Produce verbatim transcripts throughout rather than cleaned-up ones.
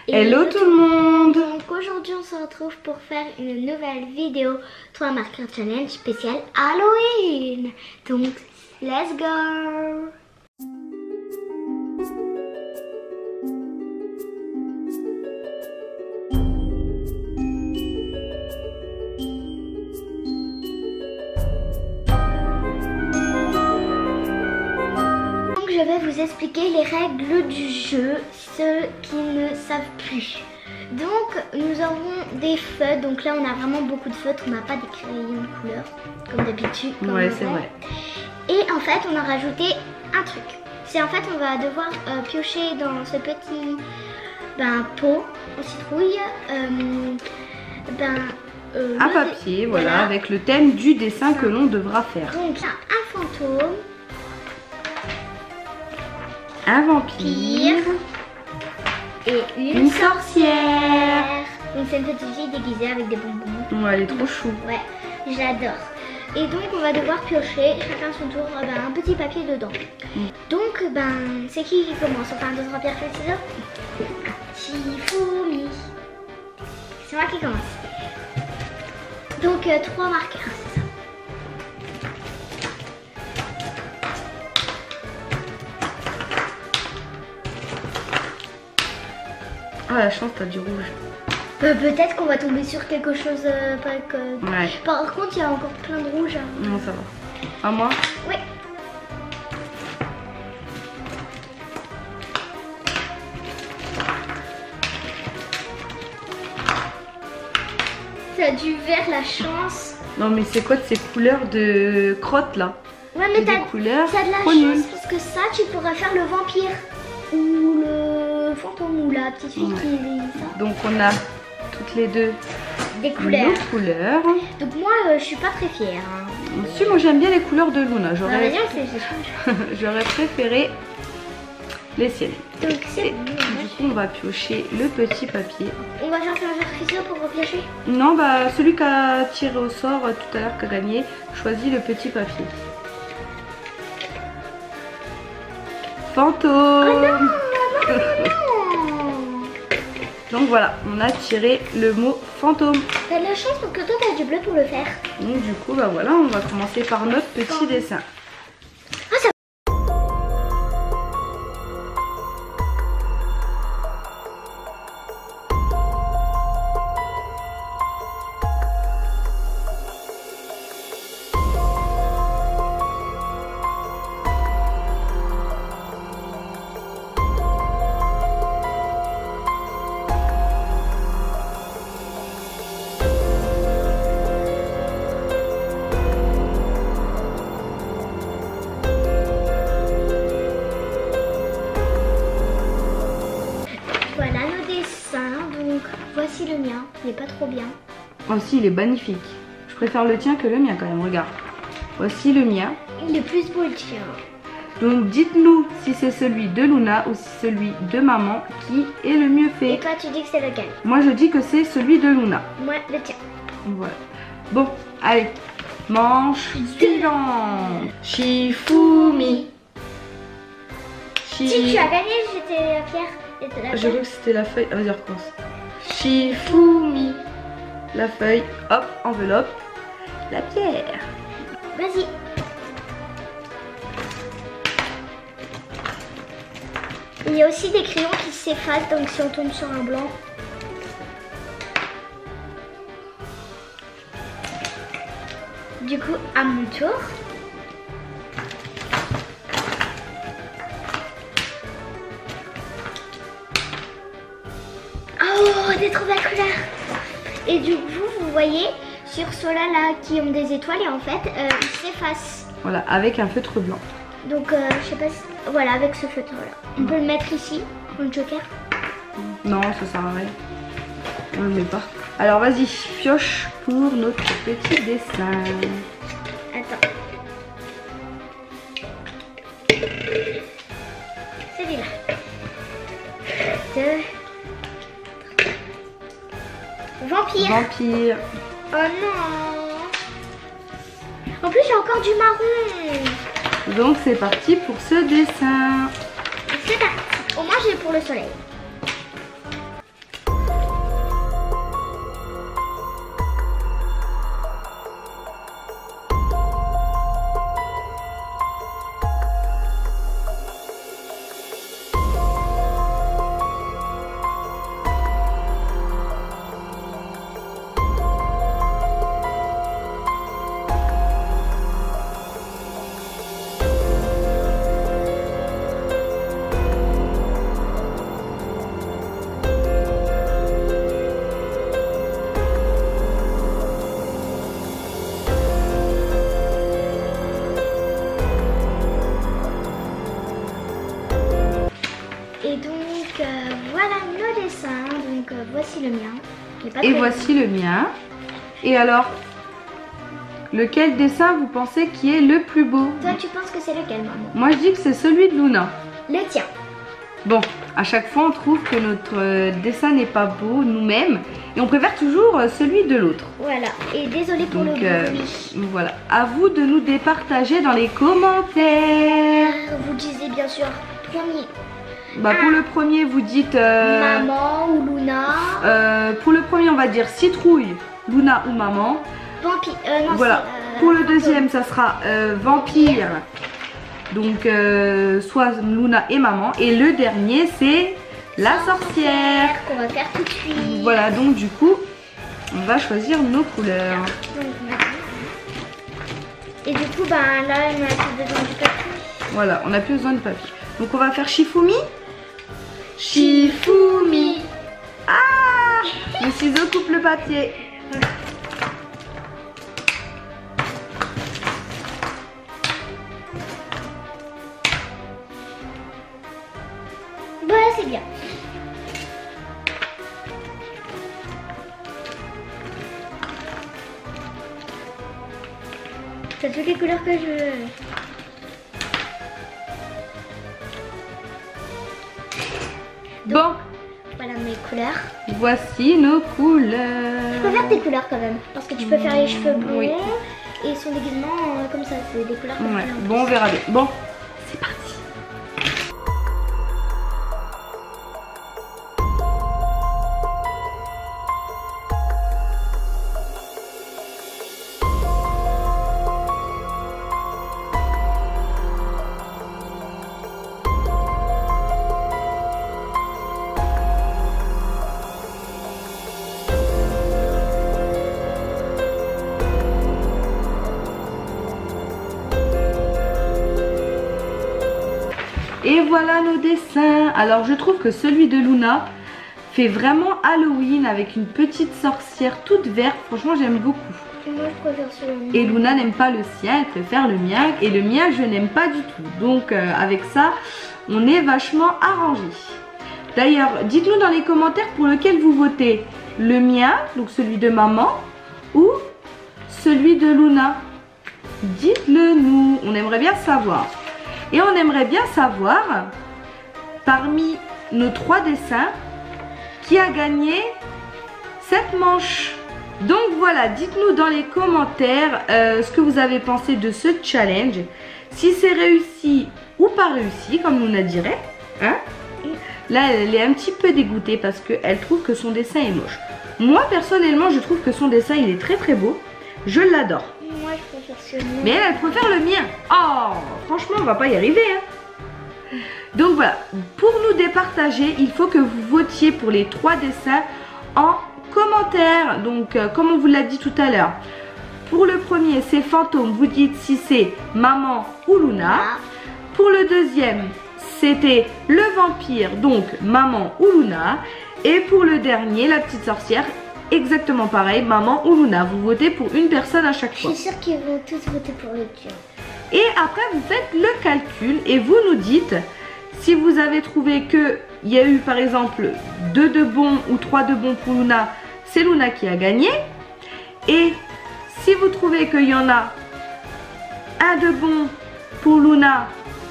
Hello tout le monde. Donc aujourd'hui on se retrouve pour faire une nouvelle vidéo trois marqueurs challenge spécial Halloween. Donc let's go. Je vais vous expliquer les règles du jeu, ceux qui ne savent plus. Donc nous avons des feutres, donc là on a vraiment beaucoup de feutres, on n'a pas des crayons de couleur comme d'habitude. Ouais, c'est vrai. Et en fait on a rajouté un truc. C'est en fait on va devoir euh, piocher dans ce petit ben, pot en citrouille euh, ben, euh, un papier, voilà, voilà, avec le thème du dessin que l'on devra faire. Donc là, un fantôme. Un vampire et une, une sorcière. Donc c'est une petite fille déguisée avec des bonbons. Ouais, elle est trop chou. Ouais, j'adore. Et donc on va devoir piocher chacun son tour ben, un petit papier dedans. Mm. Donc ben c'est qui qui commence? Enfin deux, trois pierres, feuille, ciseaux. Shifumi. C'est moi qui commence. Donc euh, trois marqueurs, c'est ça. Ah la chance, t'as du rouge. Euh, Peut-être qu'on va tomber sur quelque chose euh, pas que... Ouais. Par contre il y a encore plein de rouge. Hein. Non ça va. À moi? Oui. T'as du vert, la chance. Non mais c'est quoi de ces couleurs de crotte là? Ouais mais t'as couleurs de la chance nul. Parce que ça tu pourrais faire le vampire. Ou le fantôme ou la petite fille mmh. qui est ça. Donc on a toutes les deux des couleurs. Nos couleurs. Donc moi euh, je suis pas très fière. Hein. Si, moi j'aime bien les couleurs de Luna. J'aurais J'aurais préféré les siennes. Donc c'est bon. Du coup on va piocher le petit papier. On va chercher un exercice pour repiocher? Non, bah celui qui a tiré au sort euh, tout à l'heure, qui a gagné, choisit le petit papier. Fantôme. Oh non, non, non, non. Donc voilà, on a tiré le mot fantôme. T'as de la chance parce que toi t'as du bleu pour le faire. Donc du coup bah voilà, on va commencer par notre petit dessin. Ah, ça... Voilà nos dessins, donc voici le mien, il n'est pas trop bien. Oh si, il est magnifique. Je préfère le tien que le mien quand même, regarde. Voici le mien. Il est plus beau le tien. Donc dites-nous si c'est celui de Luna ou si c'est celui de maman qui est le mieux fait. Et toi tu dis que c'est lequel? Moi je dis que c'est celui de Luna. Moi le tien. Voilà. Bon, allez. Manche suivante. Shifumi. Si tu as gagné, j'étais fière. J'ai cru que c'était la feuille. Vas-y, recommence. Shifumi. La feuille, hop, enveloppe. La pierre. Vas-y. Il y a aussi des crayons qui s'effacent, donc si on tombe sur un blanc. Du coup, à mon tour. Oh, des trop belles couleurs. Et du coup, vous voyez, sur ceux-là là, qui ont des étoiles, et en fait, euh, ils s'effacent. Voilà, avec un feutre blanc. Donc, euh, je sais pas si... Voilà, avec ce feutre-là. On peut le mettre ici, pour le joker. Non, ça sert à rien. On le met pas. Alors, vas-y, pioche pour notre petit dessin. Attends. Celui-là. Deux. Vampire. Vampire. Oh non. En plus j'ai encore du marron. Donc c'est parti pour ce dessin. C'est parti. Au moins j'ai pour le soleil. dessins, donc euh, voici le mien. Pas Et voici le mien. Et alors, lequel dessin vous pensez qui est le plus beau? Toi, tu penses que c'est lequel, maman? Moi, je dis que c'est celui de Luna. Le tien. Bon, à chaque fois, on trouve que notre euh, dessin n'est pas beau nous-mêmes. Et on préfère toujours euh, celui de l'autre. Voilà. Et désolé pour Donc, le euh, bruit. voilà. À vous de nous départager dans les commentaires. Vous disiez bien sûr premier. Bah, pour le premier, vous dites... euh, Maman ou Luna. euh, pour le premier, on va dire citrouille, Luna ou maman. Vampire. Euh, non, Voilà. c'est, euh, Pour le deuxième, ça sera euh, vampire. Donc, euh, soit Luna et maman. Et le dernier, c'est la sorcière. qu'on va faire tout de suite. Voilà, donc du coup, on va choisir nos couleurs. Et du coup, ben là, on a plus besoin du papier. Voilà, on n'a plus besoin de papier. Donc, on va faire Shifumi. Shifumi. Ah! Le ciseau coupe le papier. Voilà, c'est bien. C'est toutes les couleurs que je veux. Bon, Voilà mes couleurs. voici nos Je couleurs. préfère tes couleurs quand même. Parce que tu peux faire les cheveux blonds. Oui. Et son déguisement euh, comme ça. C'est des couleurs comme Ouais. ça. Bon, on verra bien. Bon, c'est parti. Et voilà nos dessins. Alors je trouve que celui de Luna fait vraiment Halloween avec une petite sorcière toute verte. Franchement, j'aime beaucoup. Moi, je préfère celui-là. Et Luna n'aime pas le sien, elle préfère le mien. Et le mien, je n'aime pas du tout. Donc euh, avec ça, on est vachement arrangé. D'ailleurs, dites-nous dans les commentaires pour lequel vous votez. Le mien, donc celui de maman, ou celui de Luna. Dites-le nous, on aimerait bien savoir. Et on aimerait bien savoir, parmi nos trois dessins, qui a gagné cette manche. Donc voilà, dites-nous dans les commentaires euh, ce que vous avez pensé de ce challenge. Si c'est réussi ou pas réussi, comme Luna dirait. Hein? Là, elle est un petit peu dégoûtée parce qu'elle trouve que son dessin est moche. Moi, personnellement, je trouve que son dessin, il est très très beau. Je l'adore. Moi, je préfère celui-là. Mais elle, elle préfère le mien. Oh, franchement, on va pas y arriver. Hein. Donc voilà, pour nous départager, il faut que vous votiez pour les trois dessins en commentaire. Donc, euh, comme on vous l'a dit tout à l'heure, pour le premier, c'est fantôme. Vous dites si c'est maman ou Luna. Pour le deuxième, c'était le vampire, donc maman ou Luna. Et pour le dernier, la petite sorcière, exactement pareil, maman ou Luna. Vous votez pour une personne à chaque Je fois. suis sûre qu'ils vont tous voter pour le tien. Et après, vous faites le calcul et vous nous dites si vous avez trouvé qu'il y a eu par exemple deux de bons ou trois de bons pour Luna, c'est Luna qui a gagné. Et si vous trouvez qu'il y en a un de bon pour Luna,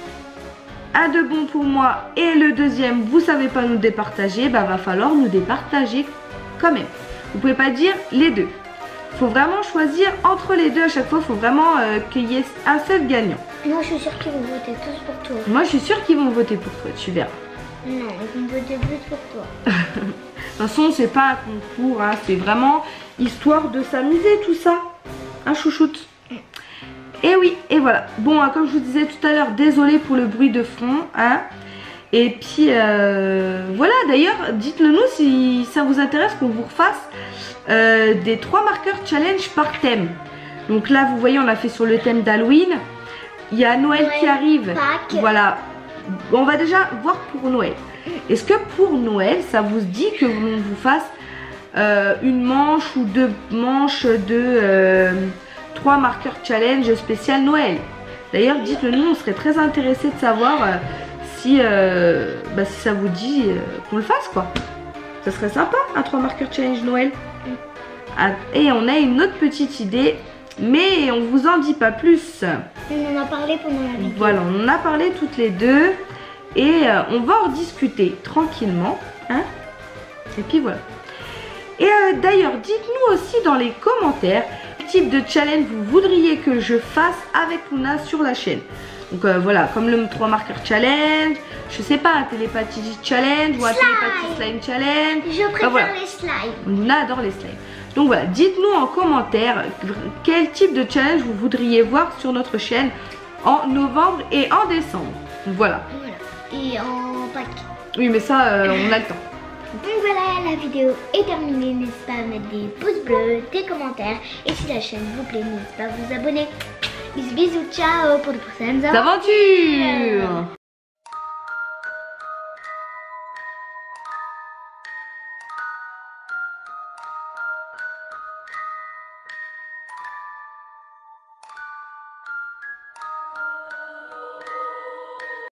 un de bon pour moi et le deuxième, vous savez pas nous départager, bah va falloir nous départager quand même. Vous pouvez pas dire les deux. Il faut vraiment choisir entre les deux à chaque fois. Il faut vraiment euh, qu'il y ait un seul gagnant. Moi, je suis sûre qu'ils vont voter tous pour toi. Moi, je suis sûre qu'ils vont voter pour toi. Tu verras. Non, ils vont voter plus pour toi. De toute façon, c'est pas un concours. Hein, c'est vraiment histoire de s'amuser tout ça. Un chouchoute. Et oui, et voilà. Bon, hein, comme je vous disais tout à l'heure, désolé pour le bruit de fond. Hein. Et puis, euh, voilà. D'ailleurs, dites-le nous si ça vous intéresse qu'on vous refasse euh, des trois marqueurs challenge par thème. Donc là, vous voyez, on a fait sur le thème d'Halloween. Il y a Noël, Noël qui arrive. Pâques. Voilà. On va déjà voir pour Noël. Est-ce que pour Noël, ça vous dit que l'on vous fasse euh, une manche ou deux manches de euh, trois marqueurs challenge spécial Noël? D'ailleurs, dites-le nous, on serait très intéressé de savoir euh, si, euh, bah, si ça vous dit euh, qu'on le fasse, quoi. Ça serait sympa, un trois marqueurs challenge Noël. Ah, et on a une autre petite idée, mais on vous en dit pas plus. On en a parlé pendant la vidéo. Voilà, on en a parlé toutes les deux. Et euh, on va en discuter tranquillement. Hein, et puis voilà. Et euh, d'ailleurs, dites-nous aussi dans les commentaires quel type de challenge vous voudriez que je fasse avec Luna sur la chaîne. Donc euh, voilà, comme le trois marqueurs challenge, je sais pas, un télépathie challenge ou un télépathie slime challenge. Je préfère enfin, voilà. les slimes. Luna adore les slimes. Donc voilà, dites-nous en commentaire quel type de challenge vous voudriez voir sur notre chaîne en novembre et en décembre. Voilà. Voilà. Et en pack. Oui, mais ça, euh, on a le temps. Donc voilà, la vidéo est terminée. N'hésitez pas à mettre des pouces bleus, des commentaires. Et si la chaîne vous plaît, n'hésitez pas à vous abonner. Bisous, bisous, ciao pour de prochaines Aventures.